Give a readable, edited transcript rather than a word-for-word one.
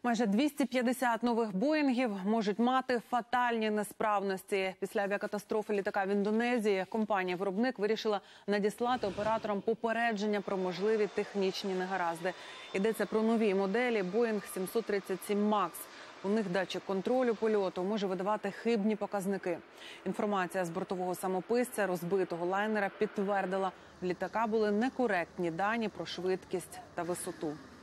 Майже 250 нових «Боїнгів» можуть мати фатальні несправності. Після авіакатастрофи літака в Індонезії компанія-виробник вирішила надіслати операторам попередження про можливі технічні негаразди. Йдеться про нові моделі «Боїнг 737 Макс». У них датчик контролю польоту може видавати хибні показники. Інформація з бортового самописця розбитого лайнера підтвердила, в літака були некоректні дані про швидкість та висоту.